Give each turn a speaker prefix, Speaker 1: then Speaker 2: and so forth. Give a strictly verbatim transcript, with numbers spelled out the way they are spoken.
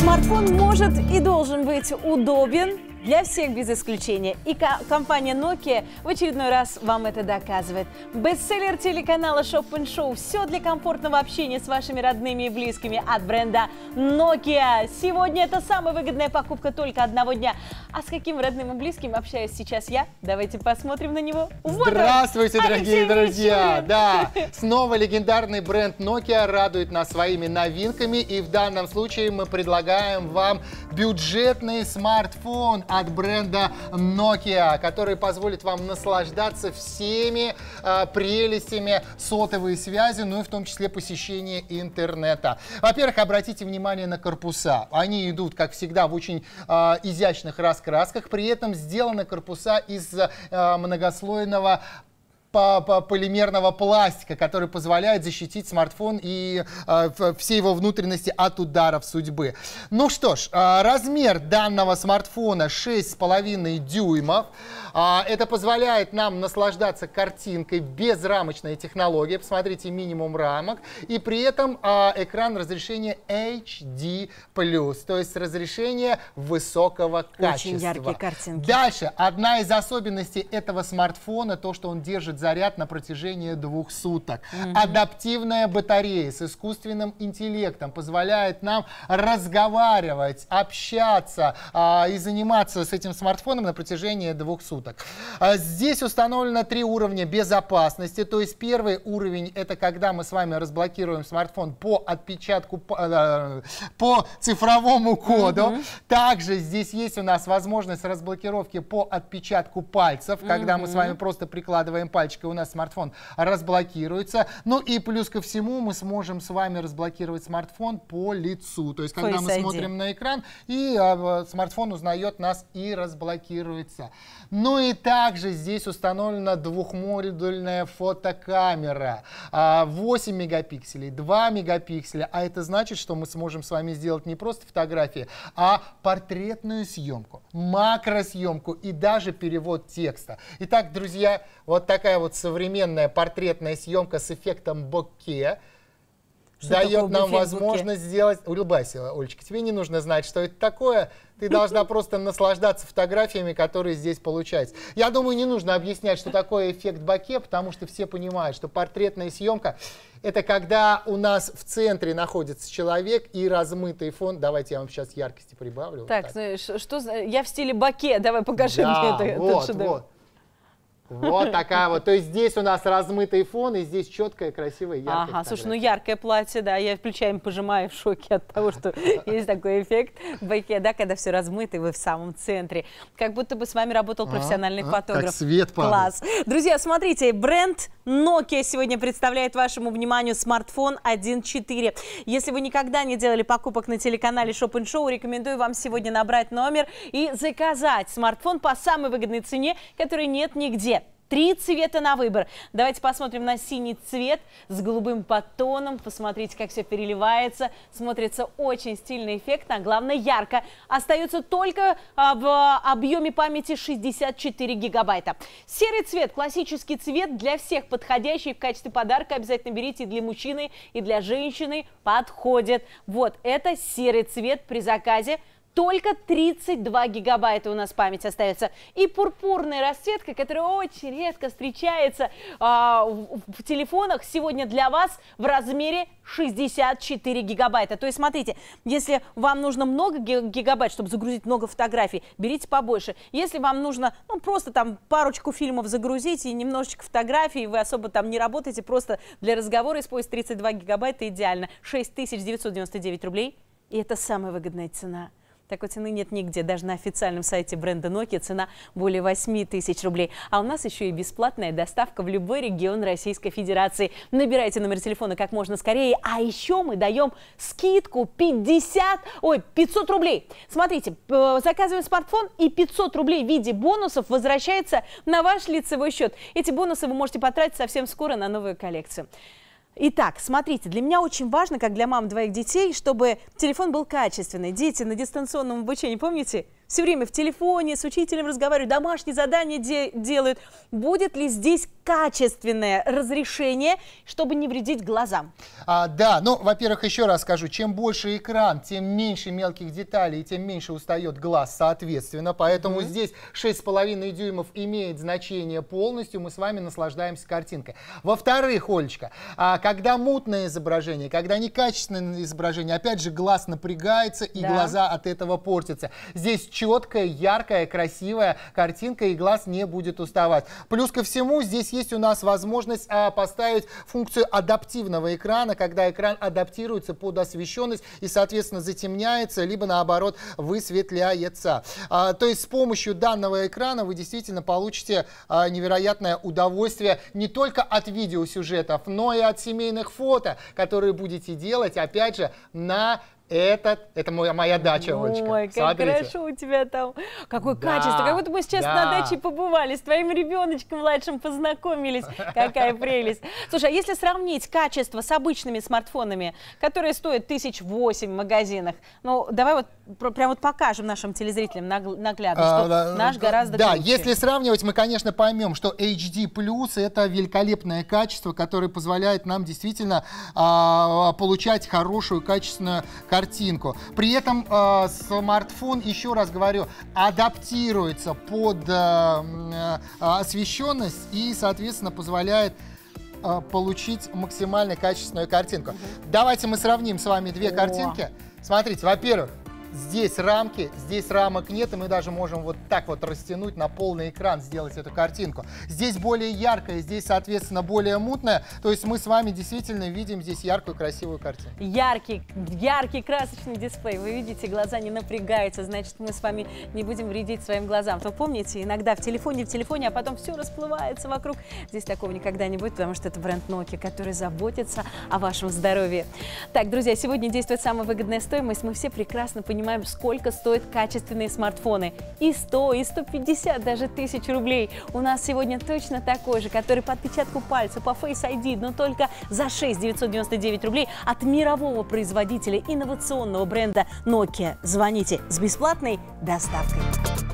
Speaker 1: Смартфон может и должен быть удобен для всех без исключения. И компания Nokia в очередной раз вам это доказывает. Бестселлер телеканала Shop and Show. Все для комфортного общения с вашими родными и близкими от бренда Nokia. Сегодня это самая выгодная покупка только одного дня. А с каким родным и близким общаюсь сейчас я? Давайте посмотрим на него. Вот
Speaker 2: Здравствуйте,
Speaker 1: он,
Speaker 2: дорогие
Speaker 1: Алексей
Speaker 2: друзья!
Speaker 1: Мичурин.
Speaker 2: Да, снова легендарный бренд Nokia радует нас своими новинками. И в данном случае мы предлагаем вам бюджетный смартфон от бренда Nokia, который позволит вам наслаждаться всеми э, прелестями сотовой связи, ну и в том числе посещения интернета. Во-первых, обратите внимание на корпуса. Они идут, как всегда, в очень э, изящных раскрасках. При этом сделаны корпуса из э, многослойного полимерного пластика, который позволяет защитить смартфон и э, все его внутренности от ударов судьбы. Ну что ж, э, размер данного смартфона шесть с половиной дюймов. Э, это позволяет нам наслаждаться картинкой без рамочной технологии. Посмотрите, минимум рамок. И при этом э, экран разрешения эйч ди плюс, то есть разрешение высокого качества.
Speaker 1: Очень яркие картинки.
Speaker 2: Дальше, одна из особенностей этого смартфона, то, что он держит заряд на протяжении двух суток. Mm-hmm. Адаптивная батарея с искусственным интеллектом позволяет нам разговаривать, общаться а, и заниматься с этим смартфоном на протяжении двух суток. А, здесь установлено три уровня безопасности. То есть первый уровень — это когда мы с вами разблокируем смартфон по отпечатку, по, по цифровому коду. Mm-hmm. Также здесь есть у нас возможность разблокировки по отпечатку пальцев, когда mm-hmm. мы с вами просто прикладываем пальчик, и у нас смартфон разблокируется. Ну и плюс ко всему мы сможем с вами разблокировать смартфон по лицу. То есть когда мы смотрим на экран, и а, смартфон узнает нас и разблокируется. Ну и также здесь установлена двухмодульная фотокамера. А, восемь мегапикселей, два мегапикселя. А это значит, что мы сможем с вами сделать не просто фотографии, а портретную съемку, макросъемку и даже перевод текста. Итак, друзья, вот такая вот современная портретная съемка с эффектом боке дает нам возможность сделать... Улыбайся, Олечка, тебе не нужно знать, что это такое. Ты должна просто наслаждаться фотографиями, которые здесь получаются. Я думаю, не нужно объяснять, что такое эффект боке, потому что все понимают, что портретная съемка — это когда у нас в центре находится человек и размытый фон. Давайте я вам сейчас яркости прибавлю.
Speaker 1: Так, вот так. Что, что я в стиле боке. Давай покажи
Speaker 2: да,
Speaker 1: мне это.
Speaker 2: Вот, вот. Вот такая вот. То есть здесь у нас размытый фон, и здесь четкая, красивая, яркая
Speaker 1: Ага,
Speaker 2: фотография.
Speaker 1: слушай, ну яркое платье, да, я включаем, пожимаю в шоке от того, что есть такой эффект в боке, да, когда все размыто, и вы в самом центре. Как будто бы с вами работал профессиональный фотограф.
Speaker 2: Как свет падает.
Speaker 1: Класс. Друзья, смотрите, бренд Nokia сегодня представляет вашему вниманию смартфон один четыре. Если вы никогда не делали покупок на телеканале Shop and Show, рекомендую вам сегодня набрать номер и заказать смартфон по самой выгодной цене, которой нет нигде. Три цвета на выбор. Давайте посмотрим на синий цвет с голубым подтоном. Посмотрите, как все переливается. Смотрится очень стильный эффект, а главное ярко. Остается только в объеме памяти шестьдесят четыре гигабайта. Серый цвет, классический цвет, для всех подходящий. В качестве подарка обязательно берите и для мужчины, и для женщины. Подходит. Вот, это серый цвет при заказе. Только тридцать два гигабайта у нас память остается. И пурпурная расцветка, которая очень редко встречается а, в, в телефонах, сегодня для вас в размере шестьдесят четыре гигабайта. То есть, смотрите, если вам нужно много гигабайт, чтобы загрузить много фотографий, берите побольше. Если вам нужно, ну, просто там парочку фильмов загрузить и немножечко фотографий, вы особо там не работаете, просто для разговора используйте тридцать два гигабайта, идеально. шесть тысяч девятьсот девяносто девять рублей. И это самая выгодная цена. Такой цены нет нигде, даже на официальном сайте бренда Nokia цена более восьми тысяч рублей. А у нас еще и бесплатная доставка в любой регион Российской Федерации. Набирайте номер телефона как можно скорее, а еще мы даем скидку пятьдесят, ой, пятьсот рублей. Смотрите, заказываем смартфон, и пятьсот рублей в виде бонусов возвращается на ваш лицевой счет. Эти бонусы вы можете потратить совсем скоро на новую коллекцию. Итак, смотрите, для меня очень важно, как для мам двоих детей, чтобы телефон был качественный. Дети на дистанционном обучении, помните? все время в телефоне, с учителем разговаривают, домашние задания де делают. Будет ли здесь качественное разрешение, чтобы не вредить глазам?
Speaker 2: А, да, ну, во-первых, еще раз скажу, чем больше экран, тем меньше мелких деталей, и тем меньше устает глаз, соответственно. Поэтому mm-hmm. здесь шесть с половиной дюймов имеет значение полностью, мы с вами наслаждаемся картинкой. Во-вторых, Олечка, а, когда мутное изображение, когда некачественное изображение, опять же, глаз напрягается, и да. глаза от этого портятся. Здесь четкая, яркая, красивая картинка, и глаз не будет уставать. Плюс ко всему, здесь есть у нас возможность а, поставить функцию адаптивного экрана, когда экран адаптируется под освещенность и, соответственно, затемняется, либо, наоборот, высветляется. А, то есть с помощью данного экрана вы действительно получите а, невероятное удовольствие не только от видеосюжетов, но и от семейных фото, которые будете делать, опять же, на Этот, это моя, моя дача, Олечка.
Speaker 1: Ой, как
Speaker 2: Смотрите.
Speaker 1: Хорошо у тебя там. Какое
Speaker 2: Да,
Speaker 1: качество. Как будто мы сейчас
Speaker 2: да.
Speaker 1: на даче побывали, с твоим ребеночком младшим познакомились. Какая прелесть. Слушай, а если сравнить качество с обычными смартфонами, которые стоят тысяч восемь в магазинах, ну, давай вот прям вот покажем нашим телезрителям наглядно, что а, да, наш гораздо
Speaker 2: да,
Speaker 1: круче.
Speaker 2: Да, если сравнивать, мы, конечно, поймем, что эйч ди плюс это великолепное качество, которое позволяет нам действительно а, получать хорошую, качественную картинку. картинку. При этом э, смартфон, еще раз говорю, адаптируется под э, э, освещенность и, соответственно, позволяет э, получить максимально качественную картинку. Угу. Давайте мы сравним с вами две О. картинки. Смотрите, во-первых, здесь рамки, здесь рамок нет, и мы даже можем вот так вот растянуть на полный экран, сделать эту картинку. Здесь более яркая, здесь, соответственно, более мутная. То есть мы с вами действительно видим здесь яркую, красивую картинку.
Speaker 1: Яркий, яркий, красочный дисплей. Вы видите, глаза не напрягаются, значит, мы с вами не будем вредить своим глазам. То помните, иногда в телефоне, в телефоне, а потом все расплывается вокруг. Здесь такого никогда не будет, потому что это бренд Nokia, который заботится о вашем здоровье. Так, друзья, сегодня действует самая выгодная стоимость. Мы все прекрасно понимаем, понимаем, сколько стоят качественные смартфоны. И сто, и сто пятьдесят даже тысяч рублей. У нас сегодня точно такой же, который по отпечатку пальца, по Face ай ди, но только за шесть тысяч девятьсот девяносто девять рублей от мирового производителя инновационного бренда Nokia. Звоните с бесплатной доставкой.